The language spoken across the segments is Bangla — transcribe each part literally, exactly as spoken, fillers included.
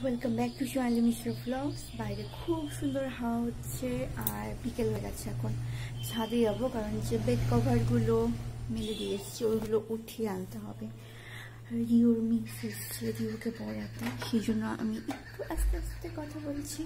Welcome back to Sonali Mishra blogs. বাইরে খুব সুন্দর হাওয়া হচ্ছে আর বিকেল হয়ে গেছে। এখন ছাদে যাবো, কারণ যে বেড কভারগুলো মেলে দিয়ে এসছি ওইগুলো উঠিয়ে আনতে হবে। রিওর মিক্স এসছে রিওকে পড়াতে, সেই জন্য আমি একটু আস্তে আস্তে কথা বলছি।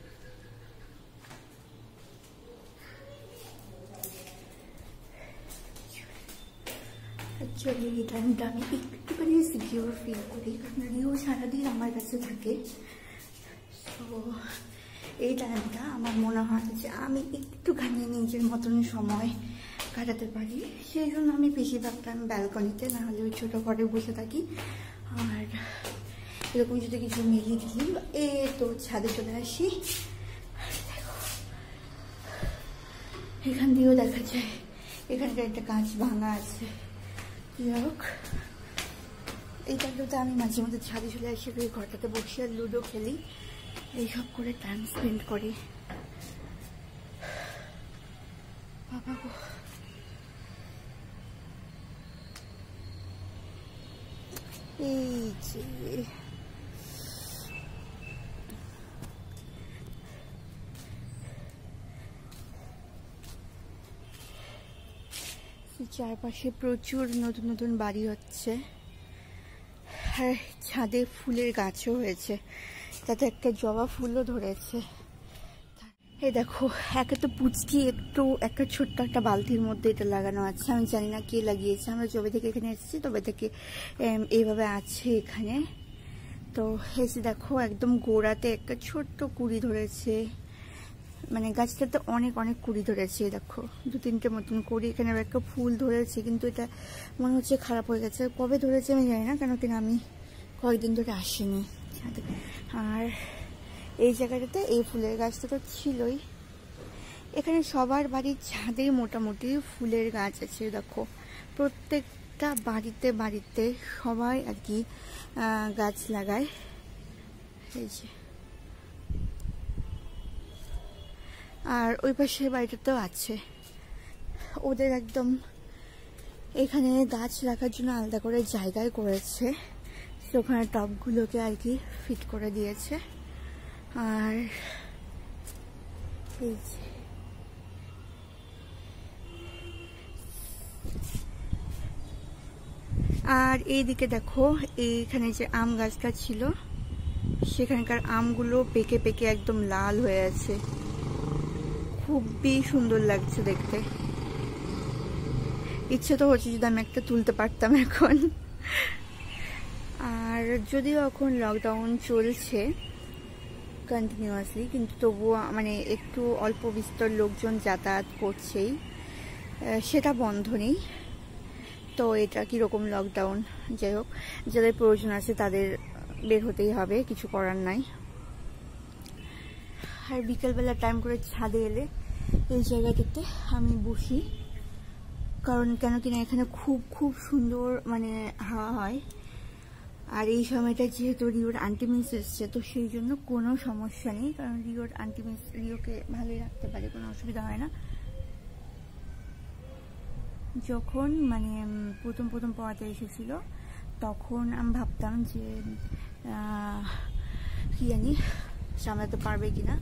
অ্যাকচুয়ালি এই টাইমটা আমি একটুখানি সিকিউর ফিল করি, কারণ রিও সারাদিন আমার কাছে থাকে। তো এই টাইমটা আমার মনে হয় যে আমি একটুখানি নিজের মতন সময় কাটাতে পারি, সেই জন্য আমি বেশিরভাগ টাইম ব্যালকনিতে, নাহলে ওই ছোটো ঘরে বসে থাকি। আর এরকম যদি কিছু মিলিয়ে দিই এ তো ছাদে চলে আসি। এখান দিয়েও দেখা যায় এখানকার একটা গাছ ভাঙা আছে। যাই হোক, এই টাইমটাতে আমি মাঝে মধ্যে ছাদে চলে আসি, ওই ঘরটাতে বসে আর লুডো খেলি, এইসব করে টাইম স্পেন্ড করি। বাবা গো, এই যে চারপাশে প্রচুর নতুন নতুন বাড়ি হচ্ছে, আর ছাদে ফুলের গাছও হয়েছে, তাতে একটা জবা ফুলও ধরেছে। এই দেখো, একে তো পুচকি একটু একটা ছোট্ট একটা বালতির মধ্যে এটা লাগানো আছে, আমি জানি না কে লাগিয়েছে। আমরা যবে থেকে এখানে এসেছি তবে থেকে এইভাবে আছে এখানে। তো এসে দেখো একদম গোড়াতে একটা ছোট্ট কুড়ি ধরেছে, মানে গাছটাতে অনেক অনেক কুড়ি ধরেছে। দেখো দু তিনটে মতন কুড়ি, এখানে একটা ফুল ধরেছে, কিন্তু এটা মনে হচ্ছে খারাপ হয়ে গেছে। কবে ধরেছে আমি জানি না, কেন কিনা আমি কয়েকদিন ধরে আসিনি। আর এই জায়গাটাতে এই ফুলের গাছটা তো ছিলই। এখানে সবার বাড়ির ছাদেই মোটামুটি ফুলের গাছ আছে। দেখো প্রত্যেকটা বাড়িতে বাড়িতে সবাই আর কি গাছ লাগায়। এই যে, আর ওই পাশের বাড়িটাতেও আছে। ওদের একদম এখানে গাছ রাখার জন্য আলাদা করে জায়গায় করেছে, ওখানে টবগুলোকে আর কি ফিট করে দিয়েছে। আর এই যে আর এইদিকে দেখো, এইখানে যে আম গাছটা ছিল সেখানকার আমগুলো পেকে পেকে একদম লাল হয়ে আছে, খুবই সুন্দর লাগছে দেখতে। ইচ্ছে তো হচ্ছে যদি আমি একটা তুলতে পারতাম এখন। আর যদিও এখন লকডাউন চলছে কন্টিনিউয়াসলি, কিন্তু তবুও মানে একটু অল্প বিস্তর লোকজন যাতায়াত করছেই, সেটা বন্ধ নেই। তো এটা কীরকম লকডাউন, যাই হোক, যাদের প্রয়োজন আছে তাদের বের হতেই হবে, কিছু করার নাই। আর বিকেলবেলা টাইম করে ছাদে এলে এই জায়গাটাতে আমি বসি, কারণ কেন কিনা এখানে খুব খুব সুন্দর মানে হাওয়া হয়। আর এই সময়টা যেহেতু রিওর আন্টি মিস এসছে, তো সেই জন্য কোনো সমস্যা নেই, কারণ রিওর আন্টি মিস রিওকে ভালোই রাখতে পারে, কোনো অসুবিধা হয় না। যখন মানে প্রথম প্রথম পড়াতে এসেছিল তখন আমি ভাবতাম যে কি জানি সামলাতে পারবে কিনা।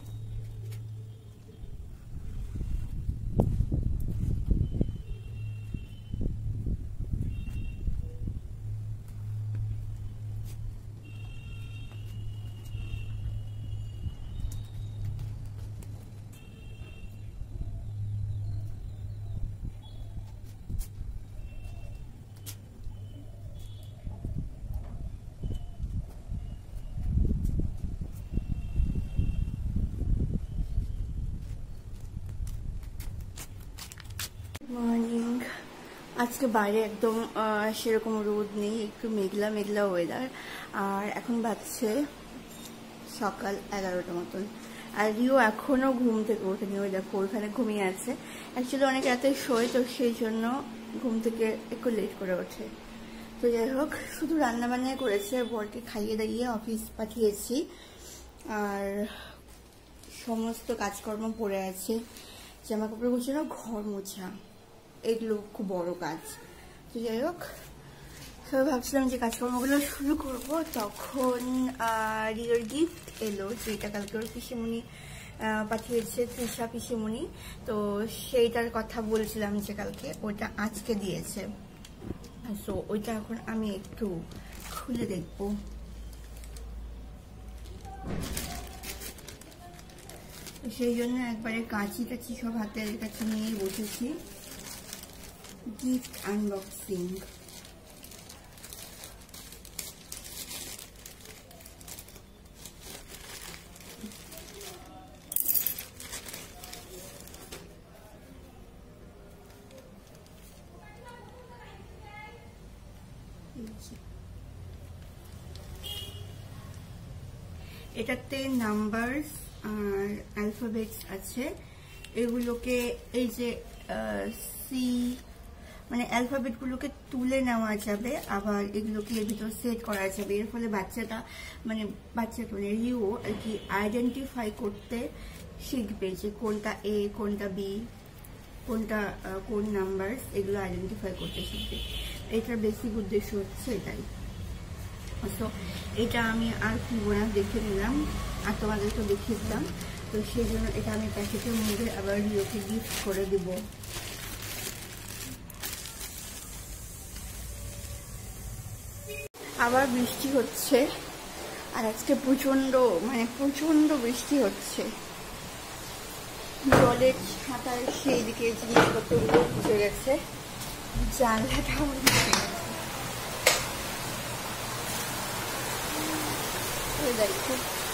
মর্নিং। আজকে বাইরে একদম সেরকম রোদ নেই, একটু মেঘলা মেঘলা ওয়েদার। আর এখন বাজছে সকাল এগারোটা মতন, আর রিও এখনো ঘুম থেকে ওঠেনি। ওই দেখো ওইখানে ঘুমিয়ে আছে। অ্যাকচুয়ালি অনেক রাতে শোয়, তো সেই জন্য ঘুম থেকে একটু লেট করে ওঠে। তো যাই হোক, শুধু রান্না বান্নাই করেছে, বরকে খাইয়ে দাইয়ে অফিস পাঠিয়েছি, আর সমস্ত কাজকর্ম পড়ে আছে। জামা কাপড় গোছানো, ঘর মোছা, এগুলো খুব বড় কাজ। তো যাই হোক, তো ভাবছিলাম যে কাজকর্মগুলো শুরু করব, তখন রিওর গিফট এলো, যেটা কালকে ওর পিসিমণি পাঠিয়েছে, তৃষা পিসিমণি। তো সেইটার কথা বলছিলাম যে কালকে ওটা আজকে দিয়েছে। সো ওইটা এখন আমি একটু খুলে দেখবো। সেই জন্য একবারে কাঁচি টাচি সব হাতের কাছে নিয়ে বসেছি। Gift unboxing. এটাতে নাম্বারস আর অ্যালফাবেটস আছে। এগুলোকে এই যে সি মানে অ্যালফাবেট গুলোকে তুলে নেওয়া যাবে, আবার এগুলোকে এর ভিতর সেট করা যাবে। এর ফলে বাচ্চাটা মানে বাচ্চাটা মানে রিও আর কি আইডেন্টিফাই করতে শিখবে যে কোনটা এ, কোনটা বি, কোনটা কোন নাম্বারস, এগুলো আইডেন্টিফাই করতে শিখবে। এটার বেসিক উদ্দেশ্য হচ্ছে এটাই। তো এটা আমি আর খুলবো না, দেখে নিলাম আর তোমাদেরকে দেখিয়ে দিলাম। তো সেই জন্য এটা আমি প্যাকেটের মধ্যে আবার রিওকে গিফট করে দিব। আবার বৃষ্টি হচ্ছে, আর আজকে প্রচন্ড মানে প্রচন্ড বৃষ্টি হচ্ছে। জলের ছাতায় সেই দিকে জিনিসপত্রগুলো ভিজে গেছে, জানলাটা আমার ভিজে গেছে। দেখো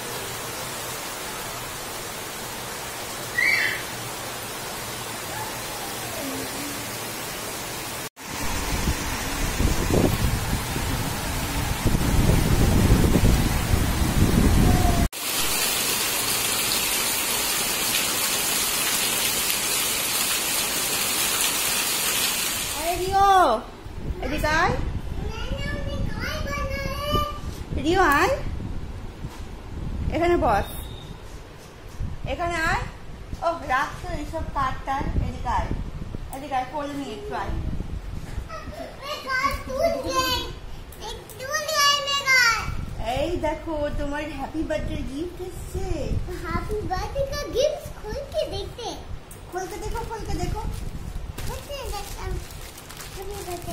রিও, এদিকে আয়, রিও আয়, এখানে বস, এখানে আয়। ও রাখছো এইসব কাঠটার, এদিকে আয়, এদিকে আয়, কোলে নিয়ে একটু আয়। এই দেখো তোমার হ্যাপি বার্থডে গিফট এসছে। হ্যাপি বার্থডে का गिफ्ट खोल के देखते, खोल के देखो, खोल के देखो, देखते देखते हमें देखते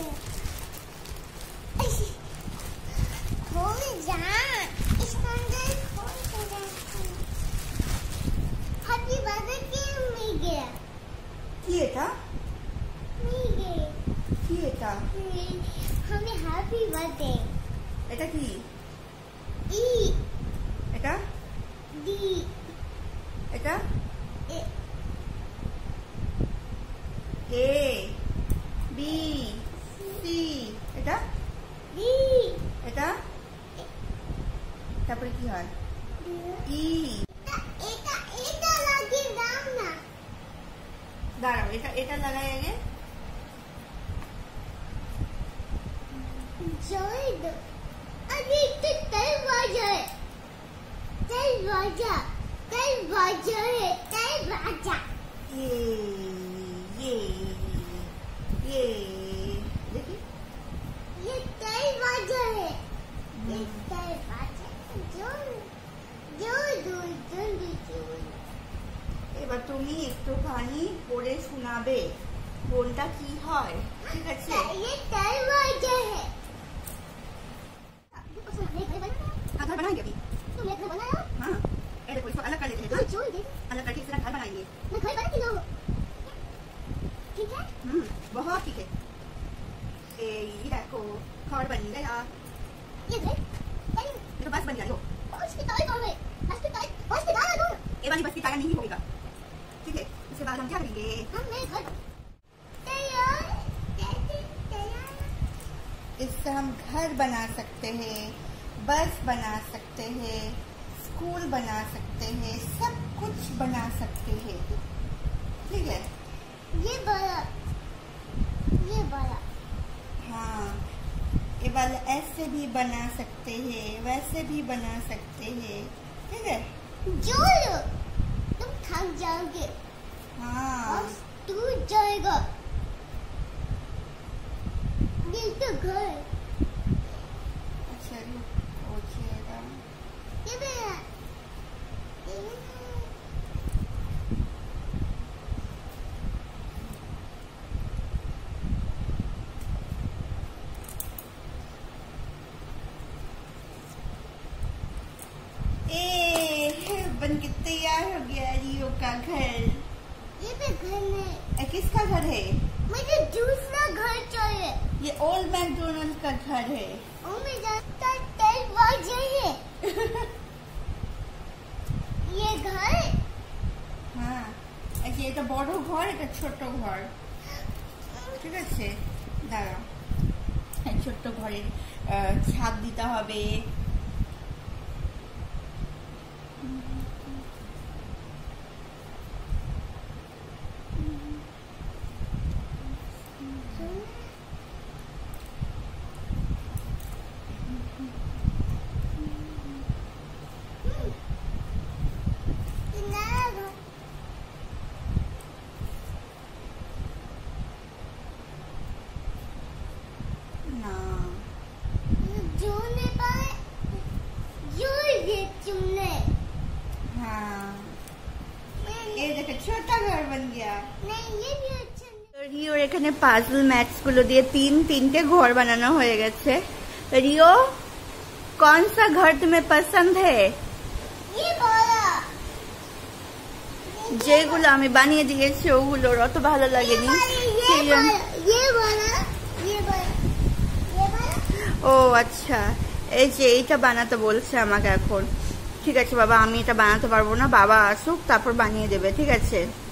खोल जा, इसके अंदर खोल के देखते। हैप्पी बर्थडे के मिगे কি এটা, मिगे কি এটা, हमें हैप्पी बर्थडे। এটা কি, ই, এটা ডি, এটা এ, এ বি সি, এটা ডি, এটা তারপরে কি হয়, ই। এটা এটা লাগিয়ে দাও না, দাঁড়াও এটা এটা লাগাই আগে। জয় দো, अरे तो तेल बाजा है, तेल बाजा, तेल बाजा है, तेल बाजा। ये ये ये देखिए ये तेल बाजा है, ये तेल बाजा। जो जो जो जो जो এবার তুমি একটুখানি পড়ে শোনাবে কোনটা কি হয়, ঠিক আছে? ये तेल बाजा है। घर बनाएंगे अभी, तुमने घर बनाया? हाँ। ये देखो इसको अलग कर लेते हैं, तो छोड़ दे, अलग करके इसका घर बनाएंगे। मैं घर बनाती हूँ, ठीक है? हम्म, बहुत ठीक है। ए ये देखो घर बन गया, ये देख, ये तो बस बन गया। लो बस की तारीफ कर रहे, बस की तारीफ, बस की तारीफ दो। ये वाली बस की टायर नहीं होगा, ठीक है? इसके बाद हम क्या करेंगे, हम मेरे घर तैयार, तैयार। इससे हम घर बना सकते हैं, बस बना सकते हैं, स्कूल बना सकते हैं, सब कुछ बना सकते हैं, ठीक है? ये बड़ा, ये बड़ा, हाँ, ये वाला ऐसे भी बना सकते हैं, वैसे भी बना सकते हैं, ठीक है? जोर, तुम थक जाओगे, हाँ, और टूट जाएगा। ये तो घर, बन के तैयार हो गया रियो का घर। ये भी घर है। किसका घर है? मुझे दूसरा घर चाहिए। ये ओल्ड मैकडोनल्ड का घर है। ओ मैं जानता दरवाजा है। ये घर? हाँ, ये तो बड़ो घर, এটা ছোট ঘর। ঠিক আছে, দাঁড়াও, এই ছোট্ট ঘরের ছাদ দিতে হবে। छोटा घर बन गया। नहीं, ये भी अच्छा नहीं। रियोर এখানে পাজল ম্যাটস গুলো দিয়ে তিন তিনটে ঘর বানানো হয়ে গেছে। रियो, कौन सा घर तुम्हें पसंद है? ये वाला। যেগুলো আমি বানিয়ে দিয়েছি ওগুলোর অত ভালো লাগেনি। ये वाला, ये वाला, ये वाला, ये वाला। ও আচ্ছা, এই যে এইটা বানাতে বলছে আমাকে এখন। ঠিক আছে বাবা, আমি এটা বানাতে পারবো না, বাবা আসুক তারপর বানিয়ে দেবে, ঠিক আছে।